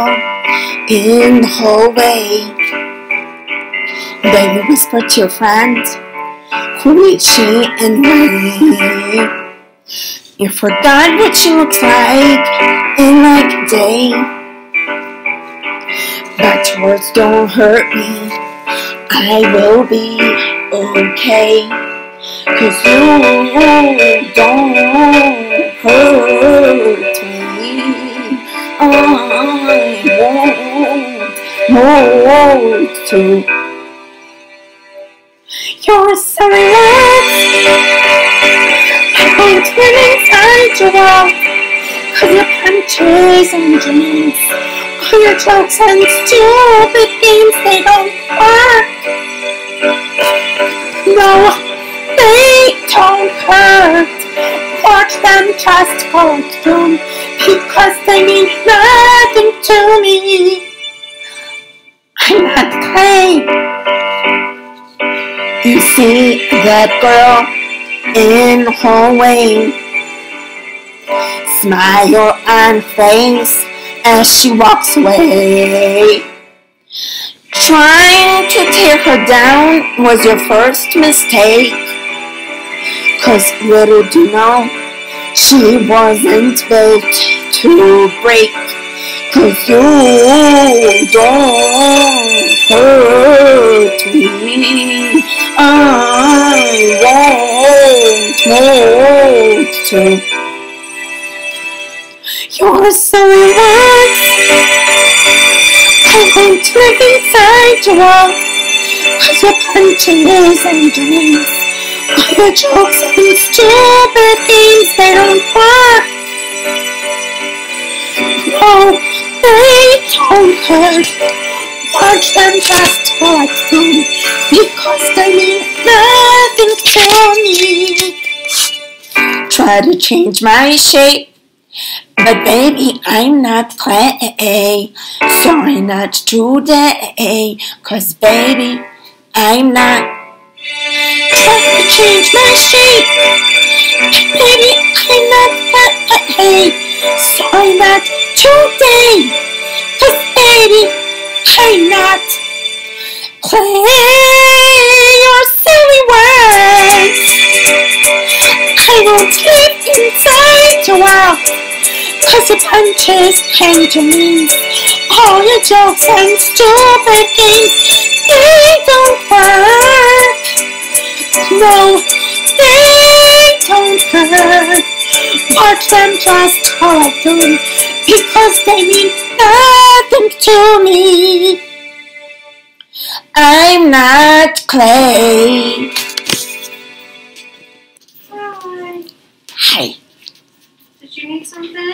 Vanderwaal in the hallway. Baby whispered to your friend, who is she anyway? You forgot what she looks like in like a day. But words don't hurt me, I will be okay. 'Cause you don't hurt me, I won't to. You're someone I'm going to live inside your wall. 'Cause your punches and dreams, all your jokes and stupid games, they don't work. No, they don't hurt. Watch them just go through, because they mean nothing to me. I'm not clay. You see that girl in the hallway, smile on face as she walks away. Trying to tear her down was your first mistake. 'Cause little do you know, she wasn't built to break. 'Cause you don't hurt me, I won't to. You're someone I won't live inside your wall. 'Cause your punches and dreams, all your jokes and stupid games, they don't work. No, they don't hurt. Watch them just go through, because they mean nothing to me. Try to change my shape, but baby, I'm not clay. Sorry, not today. 'Cause baby, I'm not. Try to change my shape, but baby, I'm not clay. Sorry, not today. 'Cause baby, I'm not clay. Your silly words, I won't live inside your world. 'Cause your punches and dreams, all your jokes and stupid games, they don't work. No, they don't hurt. Watch them just go through, because they mean nothing to me. I'm not clay. Hi. Hi. Did you need something?